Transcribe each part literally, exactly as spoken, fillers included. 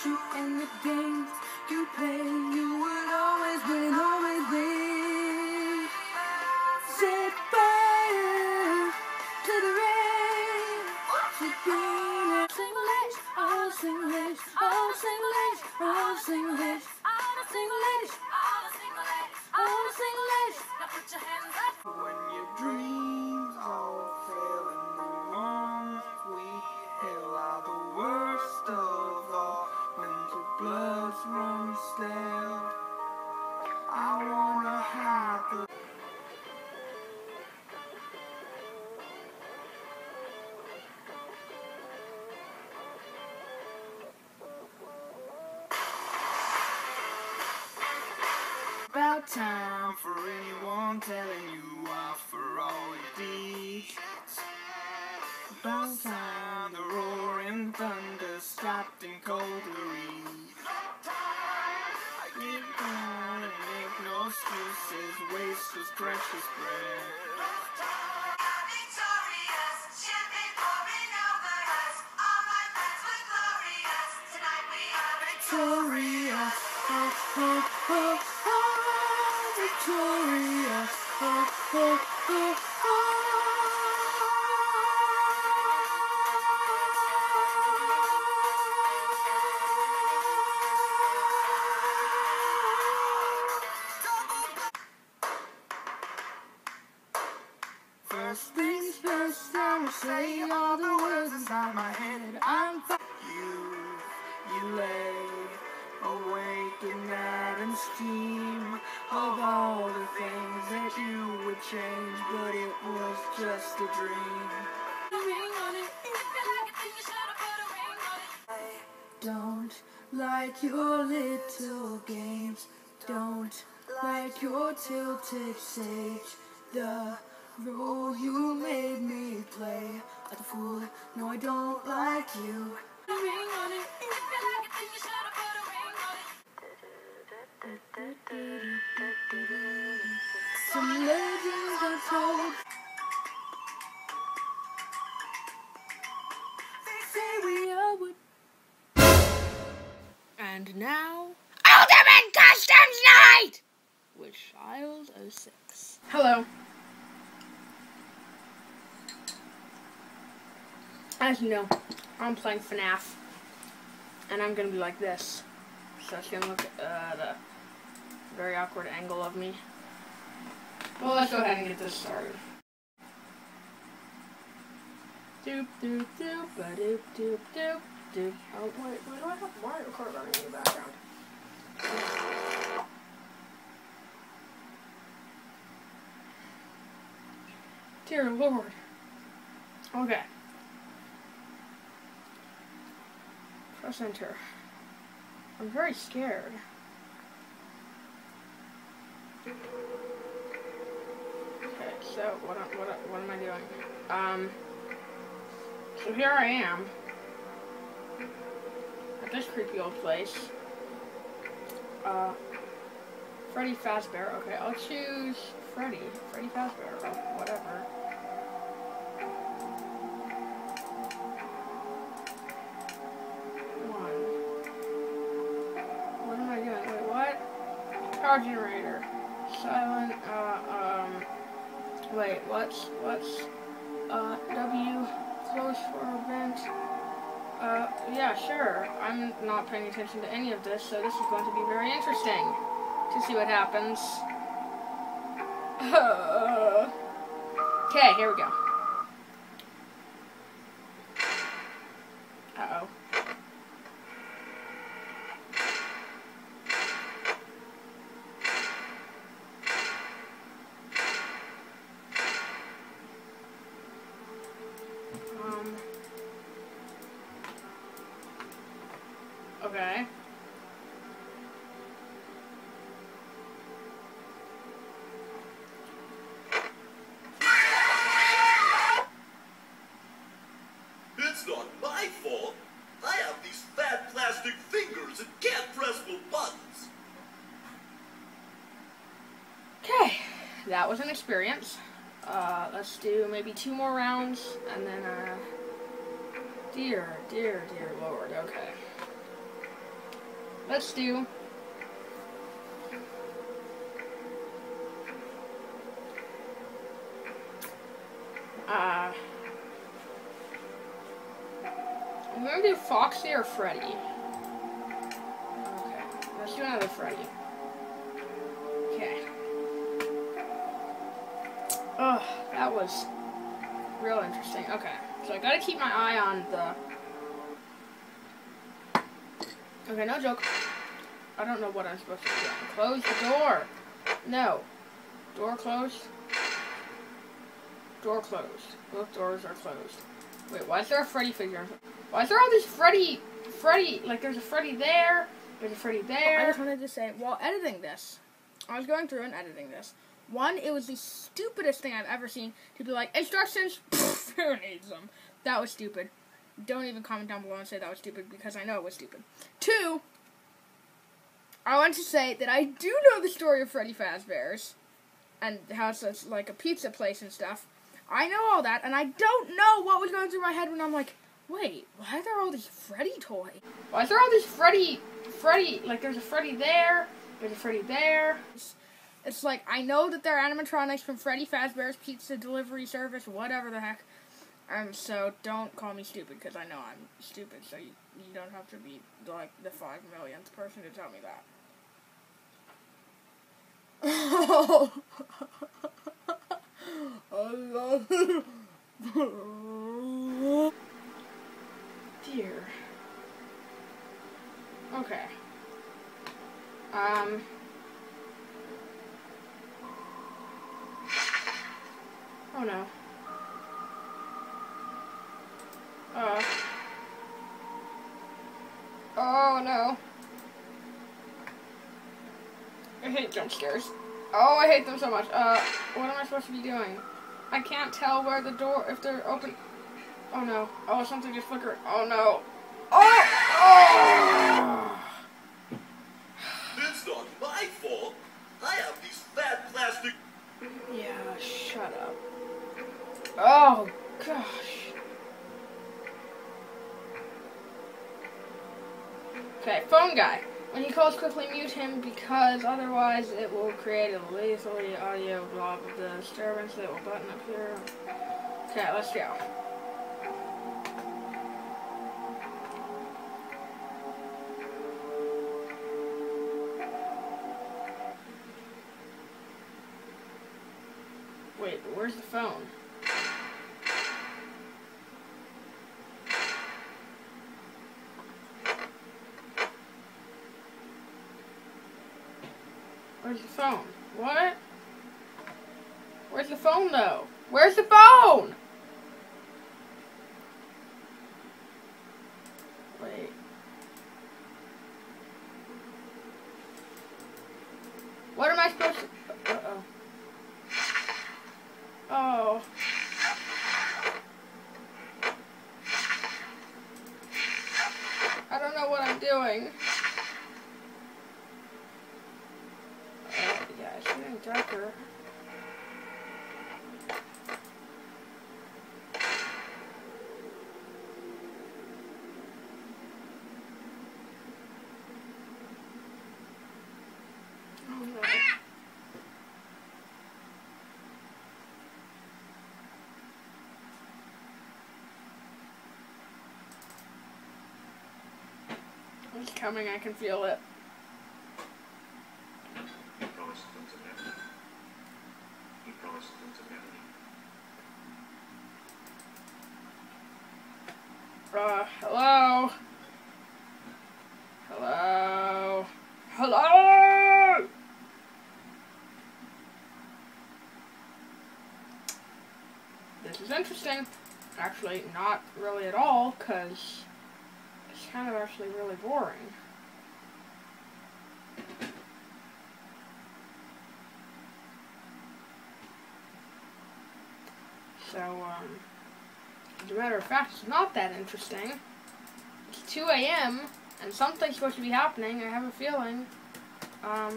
you in the games you play. You would always win, always win. Set fire to the rain. She's green. Singlish, oh Singlish, oh Singlish, oh Singlish, oh Singlish, oh Singlish. Now put your hands up. When your dreams all fail in the lungs, we hail out the worst of all. When the blood runs stale, I wanna have the about time for anyone telling you off for all your deeds. About time the roaring thunder stopped in cold reeds. I get down and make no excuses, waste was precious breath. Victorious, champagne pouring over us, all my friends were glorious. Tonight we are victorious. Oh, oh, oh, oh, victorious. Oh, oh, oh, oh. First things first, I will say all the words inside my head. I'm fine. You, you lay awake in that and steam of all the things that you would change, but it was just a dream. I don't like your little games, don't like your tilted sage, the role you made me play like a fool. No, I don't like you. Some legends are told. They say we are what. And now, Ultimate Customs Night with Child oh six. Hello. As you know, I'm playing FNAF, and I'm gonna be like this. So it's gonna look at uh, the very awkward angle of me. Well, let's go ahead and get this started. Doop doop doop ba doop doop doop doop. Oh wait, why do I have Mario Kart running in the background? Dear Lord. Okay. Press enter. I'm very scared. Okay, so what am, what what am I doing? Um. So here I am at this creepy old place. Uh, Freddy Fazbear. Okay, I'll choose Freddy. Freddy Fazbear. Oh, whatever. Power generator. Silent, uh, um, wait, what's, what's, uh, W, close for event, uh, yeah, sure, I'm not paying attention to any of this, so this is going to be very interesting to see what happens. Okay, here we go. Uh-oh. Okay. It's not my fault. I have these fat plastic fingers and can't press the buttons. Okay, that was an experience. Uh, let's do maybe two more rounds, and then, uh, dear, dear, dear Lord, okay. let's do. Uh, I'm gonna do Foxy or Freddy. Okay, let's do another Freddy. Okay. Ugh, that was real interesting. Okay, so I gotta keep my eye on the. Okay, no joke. I don't know what I'm supposed to do. Close the door. No. Door closed. Door closed. Both doors are closed. Wait, why is there a Freddy figure? Why is there all this Freddy, Freddy, like there's a Freddy there, there's a Freddy there. I just wanted to say, while editing this, I was going through and editing this. One, it was the stupidest thing I've ever seen to be like, instructions, who needs them? That was stupid. Don't even comment down below and say that was stupid because I know it was stupid. Two, I want to say that I do know the story of Freddy Fazbear's and how it's like a pizza place and stuff. I know all that, and I don't know what was going through my head when I'm like, wait, why are there all these Freddy toys? Why is there all these Freddy, Freddy, like there's a Freddy there, there's a Freddy there. It's, it's like, I know that they're animatronics from Freddy Fazbear's Pizza Delivery Service, whatever the heck. Um, so don't call me stupid, because I know I'm stupid, so you, you don't have to be, like, the five millionth person to tell me that. Oh. Dear. Okay. Um. Oh no. Uh. Oh no. I hate jump scares. Oh, I hate them so much. Uh, what am I supposed to be doing? I can't tell where the door, if they're open. Oh no. Oh, something just flickered. Oh no. Oh! Oh! It's not my fault. I have these fat plastic... Yeah, shut up. Oh, gosh. Okay, phone guy. When he calls, quickly mute him because otherwise it will create a lethal audio blob of the disturbance that will button up here. Okay, let's go. Wait, where's the phone? Where's the phone? What? Where's the phone, though? Where's the phone? Wait. What am I supposed to... Uh-oh. Oh. I don't know what I'm doing. Darker. Oh no. It's coming, I can feel it. Uh, hello? Hello? Hello? This is interesting. Actually, not really at all, because it's kind of actually really boring. So, um... as a matter of fact, it's not that interesting. It's two A M and something's supposed to be happening. I have a feeling. Um.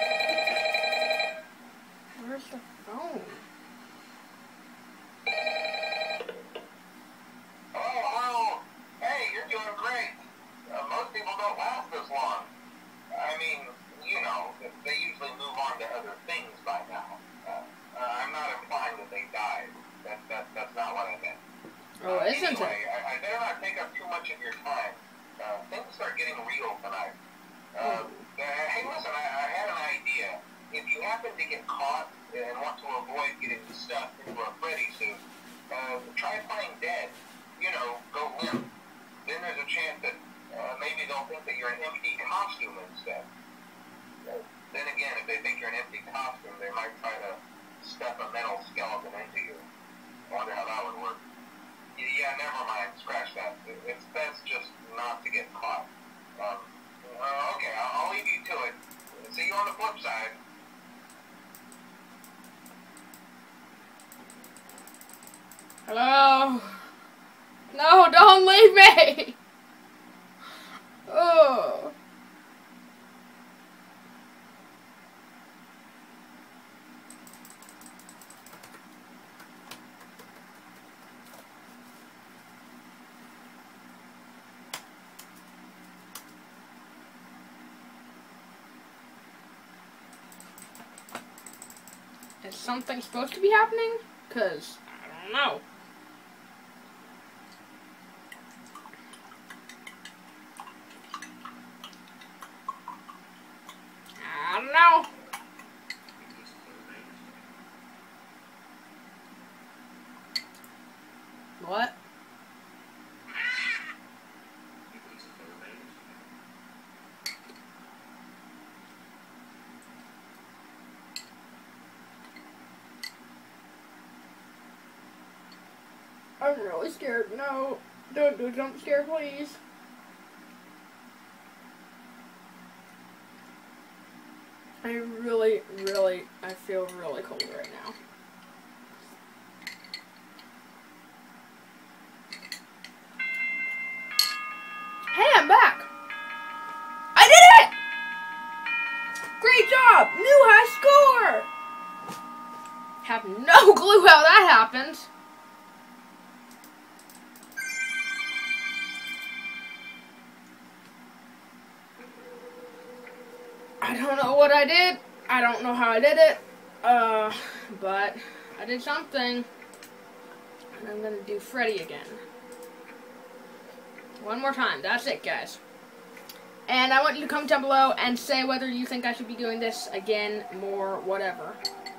Where's the phone? Oh, uh, isn't anyway, it? I, I better not take up too much of your time. Uh, things start getting real tonight. Uh, uh, hey, listen, I, I had an idea. If you happen to get caught and want to avoid getting stuffed into a Freddy suit, uh, try playing dead. You know, go limp. Then there's a chance that uh, maybe they'll think that you're an empty costume instead. Uh, then again, if they think you're an empty costume, they might try to stuff a metal skeleton into you. I wonder how that would work. Yeah, never mind. Scratch that. It's best just not to get caught. Um, uh, okay, I'll, I'll leave you to it. See you on the flip side. Hello? No, don't leave me! Oh. Is something supposed to be happening? Cause I don't know. I don't know. What? I'm really scared. No, don't do a jump scare, please. I really, really, I feel really cold right now. Hey, I'm back! I did it! Great job! New high score! Have no clue how that happened. I don't know what I did. I don't know how I did it. Uh, but I did something. And I'm gonna do Freddy again. One more time. That's it, guys. And I want you to comment down below and say whether you think I should be doing this again, more, whatever.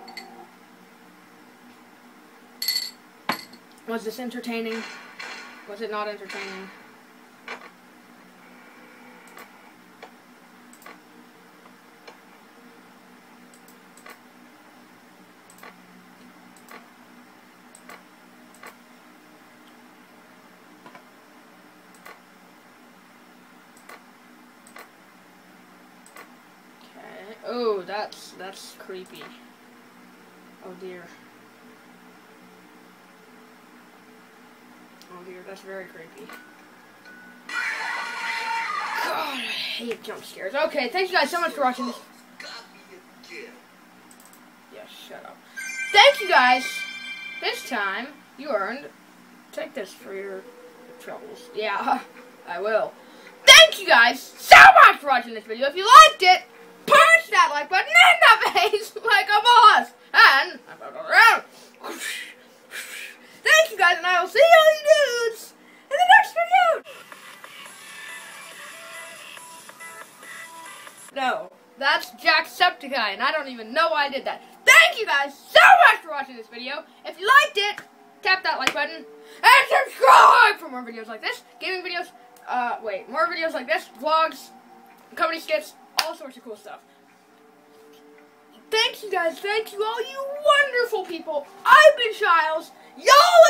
Was this entertaining? Was it not entertaining? Oh, that's that's creepy. Oh dear. Oh dear, that's very creepy. God, I hate jump scares. Okay, thank you guys so much for watching this. Yeah, shut up. Thank you guys. This time, you earned. Take this for your troubles. Yeah, I will. Thank you guys so much for watching this video. If you liked it, punch that like button in the face like a boss. And around. Thank you guys, and I will see all you dudes in the next video. No, that's Jacksepticeye, and I don't even know why I did that. Thank you guys so much for watching this video. If you liked it, tap that like button and subscribe for more videos like this, gaming videos. Uh, wait, more videos like this, vlogs, comedy skits, all sorts of cool stuff. Thank you guys. Thank you all, you wonderful people. I've been Childs. Y'all